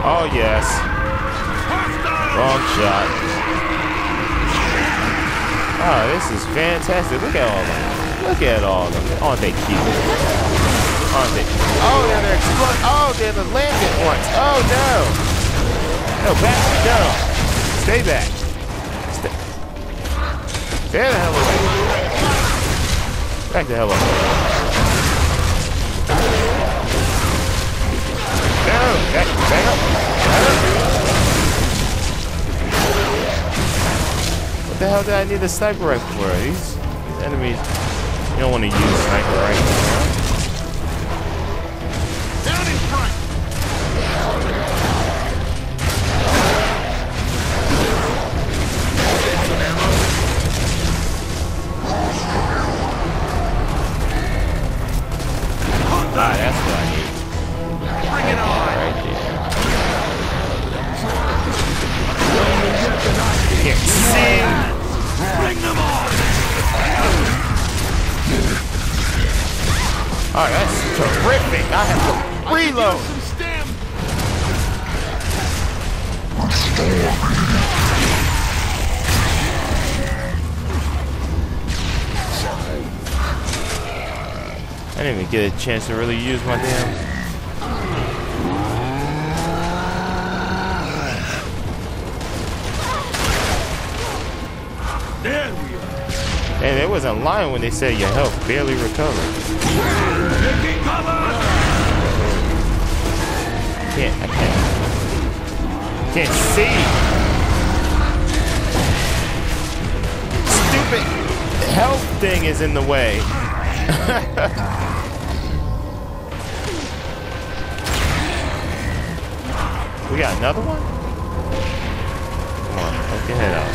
Oh, yes. Wrong shot. Oh, this is fantastic. Look at all of them. Look at all of them. Aren't they cute? Aren't they? Oh, now they're exploding. Oh, they're the landing ones. Oh, no. No, back. No. Stay back. Stay the hell away. Back the hell away. No. Back up. Back up. What the hell did I need a sniper rifle for? These enemies, you don't want to use sniper rifles. Down in front. Ah, that's what I need. Bring it on. Right there. Can't see. Bring them on. Oh, that's terrific. I have to reload. Some stem. I didn't even get a chance to really use my damn. There we are. And it wasn't lying when they said your health barely recovered. Taking cover. I can't see. Stupid health thing is in the way. We got another one? Come on, let's get head out.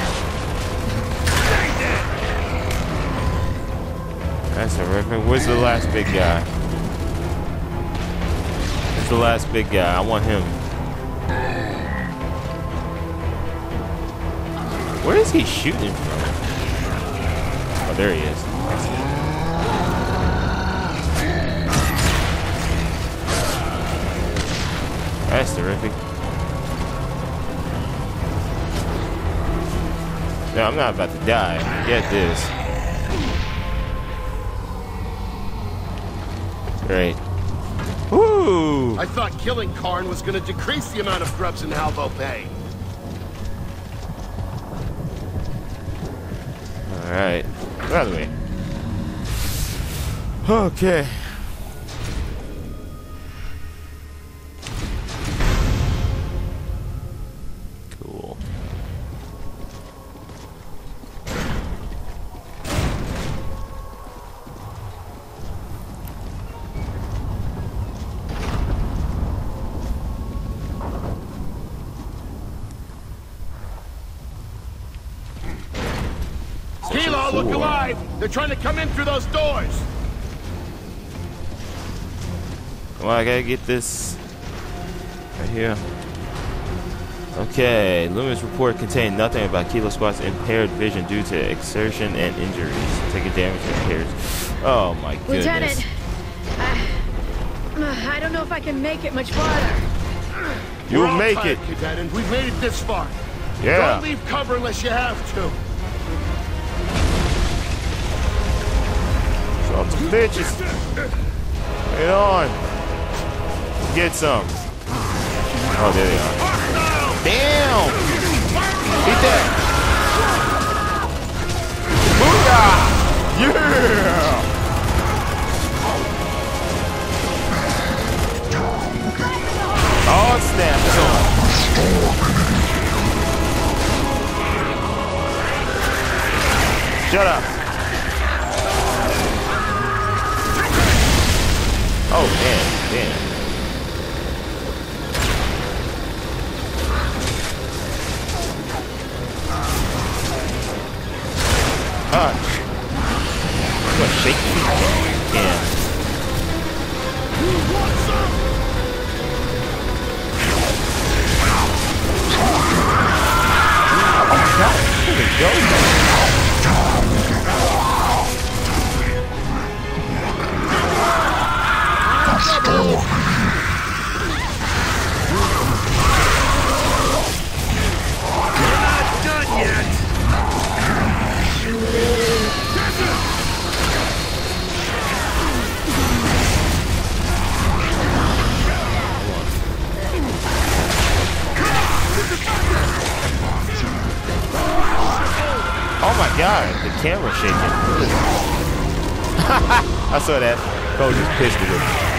That's terrific. Where's the last big guy? Where's the last big guy? I want him. Where is he shooting from? Oh, there he is. That's terrific. No, I'm not about to die. Get this. Great. Woo! I thought killing Karn was going to decrease the amount of grubs in Halvo Bay. Alright. By the way. Okay. Cool. Kilo, look alive! They're trying to come in through those doors! Well, I gotta get this right here. Okay, Luminous report contained nothing about Kilo Squad's impaired vision due to exertion and injuries. Taking damage and repairs. Oh my goodness. Lieutenant, I don't know if I can make it much farther. You'll make it. Cadet, and we've made it this far. Yeah. Don't leave cover unless you have to. Sons of bitches. Get on. Get some. Oh, there they are. Damn! Beat that! Booyah! Yeah! Oh, snap. It's on. Shut up. Oh, damn. Damn. What, shake me? Yeah. Oh my god, here we go. god, the camera's shaking. I saw that. Cole just pissed it.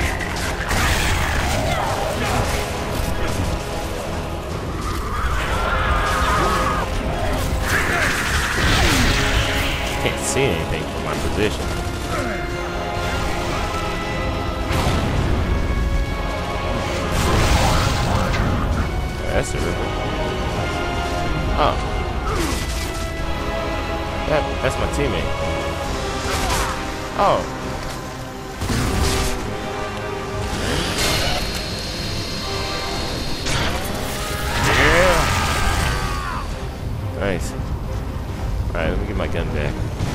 Can't see anything from my position. That's a river. Oh. That's my teammate. Oh. Yeah. Nice. Alright, let me get my gun back.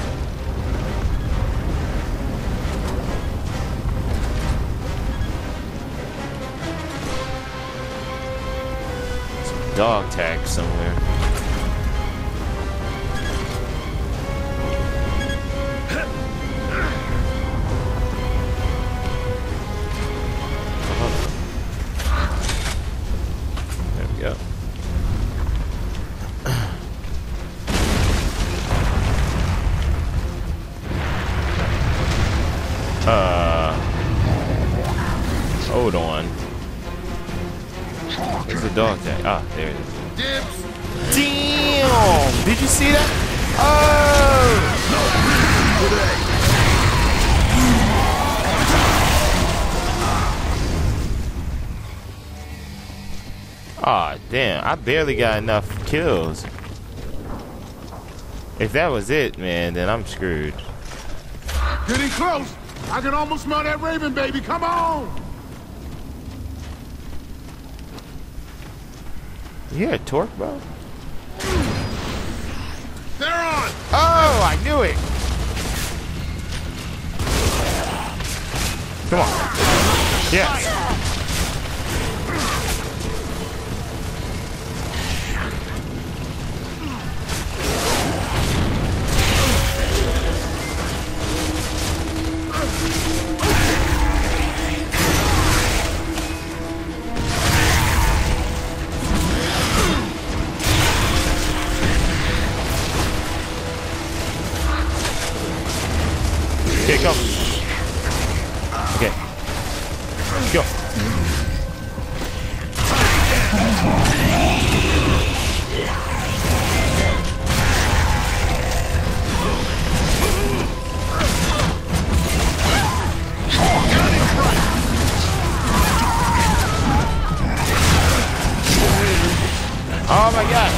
Some dog tag somewhere. Yep. Hold on. Where's the dog tag? Ah, there it is. Dibs. Damn! Did you see that? Oh! Aw, damn, I barely got enough kills. If that was it, man, then I'm screwed. Getting close. I can almost smell that raven, baby. Come on. You had torque, bro? They're on. Oh, I knew it. Come on. Yes. Okay, go. Okay. Go. Oh my god.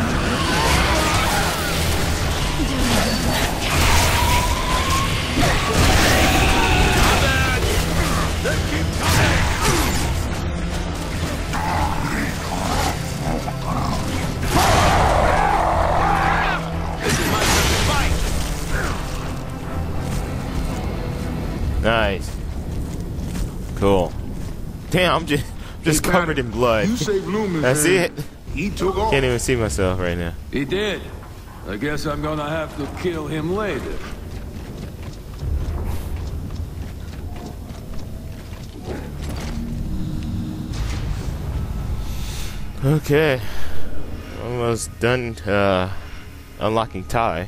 Nice. Cool. Damn, I'm just covered in blood. You saved Loomis. That's it. He took off. Can't even see myself right now. He did. I guess I'm gonna have to kill him later. Okay. Almost done unlocking Ty.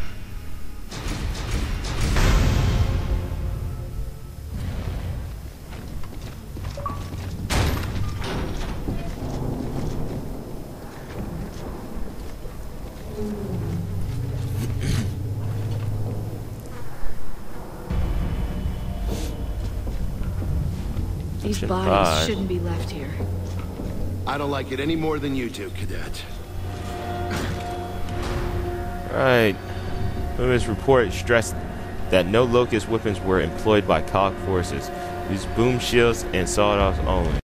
These Section bodies 5. shouldn't be left here. I don't like it any more than you do, Cadet. Right. Loomis' report stressed that no locust weapons were employed by COG forces. These boom shields and sawed-offs only.